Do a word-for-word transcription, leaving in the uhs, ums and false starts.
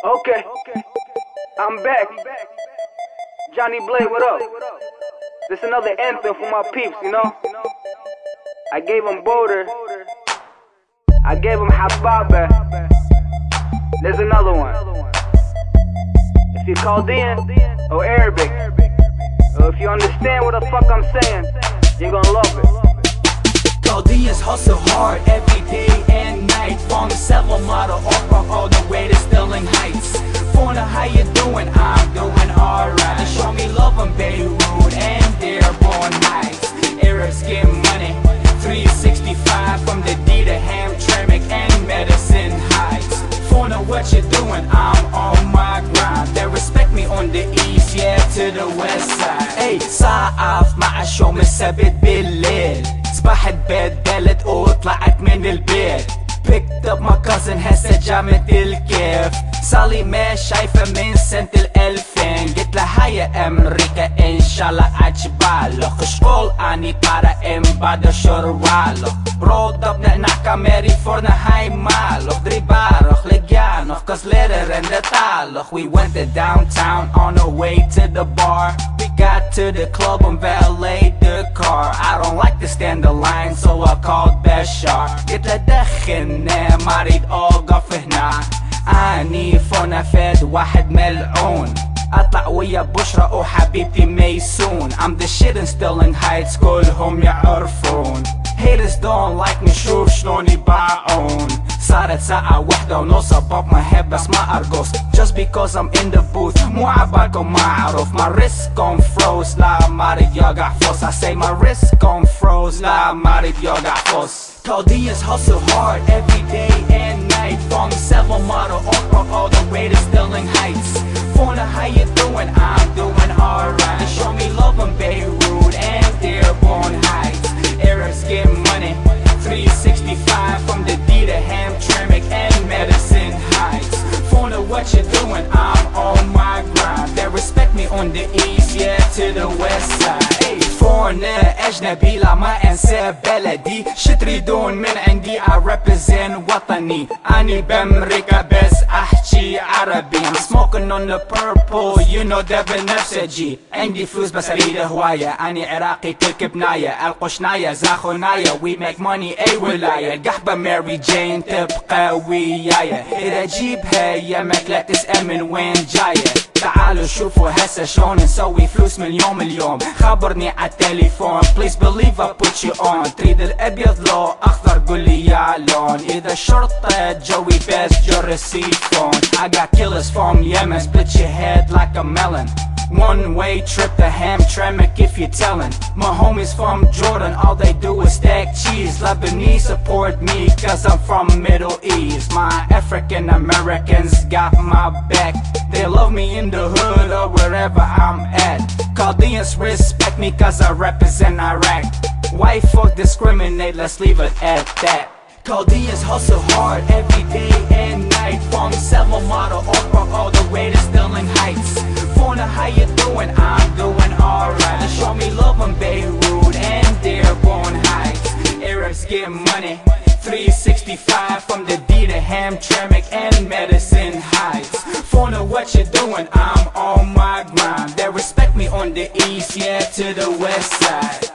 Okay, I'm back. Johnny Blade, what up? This another anthem for my peeps, you know? I gave them Boulder. I gave them Hababa. There's another one. If you're Chaldean or Arabic, or if you understand what the fuck I'm saying, you're gonna love it. Chaldeans hustle hard every day and night, from the seven model Oprah all the way to Sterling Heights. Fauna, how you doing? I'm doing alright. They show me love in Beirut and Dearborn Heights. Arabs get money, three sixty-five from the D to Hamtramck and Medicine Heights. Fauna, what you doing? I'm on my grind. They respect me on the east, yeah, to the west side. Hey, صعف مع شو مثبت بالليل، صباح اتبدلت وطلعت من البيت. Picked up my cousin هسه جامعة الكيف، صارلي ما شايفة من سنة الألفين. قلت لها هيا أمريكا إن شاء الله عجبالك، شغل أني para إن بعد شروالك. Rolled up نحن كاميري فورنا هاي مالك، دريبارك لقيانك cause later in the تالك. We went to downtown on our way to the bar. We got to the club and valeted the car. I don't like to stand the line so I called Bashar. قلت له دخلنا ما اريد اوقف هنا، اني فونا فاد واحد ملعون. اطلع ويا بشرى وحبيبتي ميسون. I'm the shit in Sterling Heights كلهم يعرفون. Haters don't like me شوف شلون يباعون. صارت ساعة واحدة ونص above my head بس ما ارقص. Just because I'm in the booth مو عبالكم ما اعرف. My wrist gon' froze لا ما اريد يوقع فوس. I say my wrist gon' froze لا ما اريد يوقع فوس. Chaldeans hustle hard every day and night, from seven model Oprah all the way to Sterling Heights. Fauna, how you doing? I'm doing alright. They show me love in Beirut and Dearborn Heights. Arabs get money, three sixty-five from the D to Hamtramck and Medicine Heights. Fauna, what you doing? I'm on my grind. They respect me on the east, yeah, to the west side. Hey, فونا أجنبي لا ما أنسى بلدي. شتريدون من عندي I represent وطني. أني بأمريكا بس أحكي عربي. I'm smoking on the purple, you know ده بنفسجي. عندي فلوس بس أريد هواية. أني عراقي تلك بناية، القشناية زاخوناية. We make money أي ولاية. القحبة ماري جين تبقى ويايا. إذا جيبها يمك لا تسأل من وين جاية. تعالوا شوفوا هسه شلون نسوي فلوس من يوم اليوم. خبرني عالتليفون please believe I put you on. تريد الأبيض لو أخضر قولي يا لون. إذا الشرطة جوي بس جر السيفون. I got killers from Yemen split your head like a melon. One way trip to Hamtramck if you're telling. My homies from Jordan all they do is stack cheese. Lebanese support me cause I'm from Middle East. My African Americans got my back. They love me in the hood or wherever I'm at. Chaldeans respect me cause I represent Iraq. White folk discriminate, let's leave it at that. Chaldeans hustle hard every day and night, from seven model Oprah all the way to Sterling Heights. Fauna, how you doing? I'm doing alright. They show me love in Beirut and Dearborn Heights. Arabs get money, three sixty-five from the D to Hamtramck and Medicine Heights. Fauna, what you doing? I'm on my grind. They respect me on the east, yeah, to the west side.